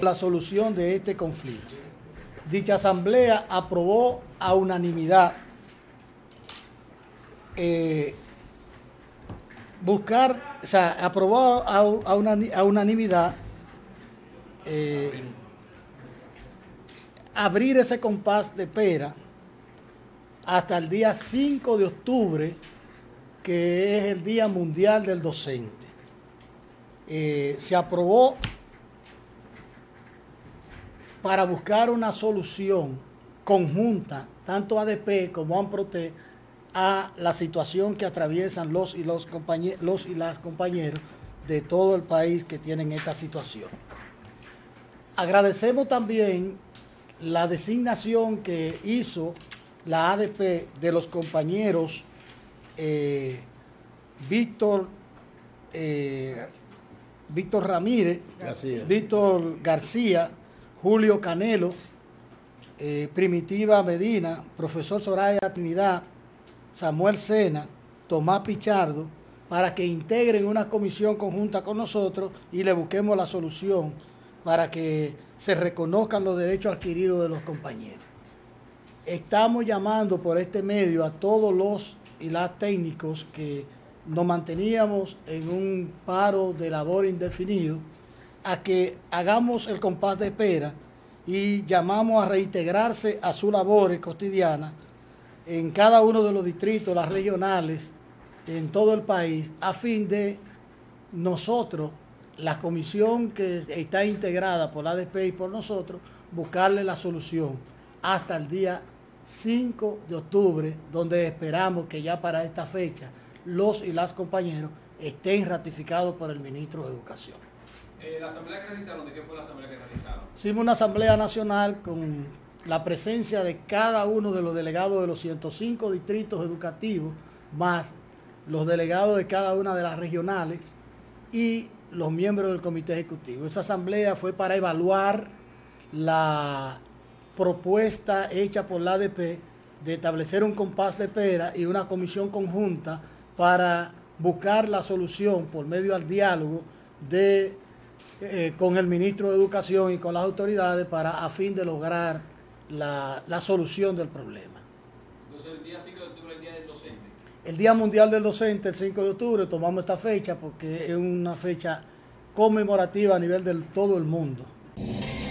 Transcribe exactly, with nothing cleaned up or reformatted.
la solución de este conflicto. Dicha asamblea aprobó a unanimidad eh, buscar, o sea, aprobó a, a, una, a unanimidad eh, abrir ese compás de espera hasta el día cinco de octubre, que es el Día Mundial del Docente. Eh, se aprobó para buscar una solución conjunta, tanto A D P como AMPROTE, a la situación que atraviesan los y, los, compañeros, los y las compañeros de todo el país que tienen esta situación. Agradecemos también la designación que hizo la A D P de los compañeros eh, Víctor, eh, Víctor Ramírez, García. Víctor García, Julio Canelo, eh, Primitiva Medina, profesor Soraya Trinidad, Samuel Sena, Tomás Pichardo, para que integren una comisión conjunta con nosotros y le busquemos la solución para que se reconozcan los derechos adquiridos de los compañeros. Estamos llamando por este medio a todos los y las técnicos que nos manteníamos en un paro de labor indefinido a que hagamos el compás de espera y llamamos a reintegrarse a sus labores cotidianas en cada uno de los distritos, las regionales, en todo el país, a fin de nosotros, la comisión que está integrada por la A D P y por nosotros, buscarle la solución hasta el día cinco de octubre, donde esperamos que ya para esta fecha los y las compañeros estén ratificados por el ministro de Educación. Eh, ¿La asamblea que realizaron, de qué fue la asamblea que realizaron? Hicimos una asamblea nacional con la presencia de cada uno de los delegados de los ciento cinco distritos educativos, más los delegados de cada una de las regionales y los miembros del comité ejecutivo. Esa asamblea fue para evaluar la propuesta hecha por la A D P de establecer un compás de espera y una comisión conjunta para buscar la solución por medio del diálogo de, eh, con el ministro de Educación y con las autoridades para a fin de lograr la, la solución del problema. Entonces el día cinco de octubre es el día del docente. El Día Mundial del Docente, el cinco de octubre, tomamos esta fecha porque es una fecha conmemorativa a nivel de todo el mundo.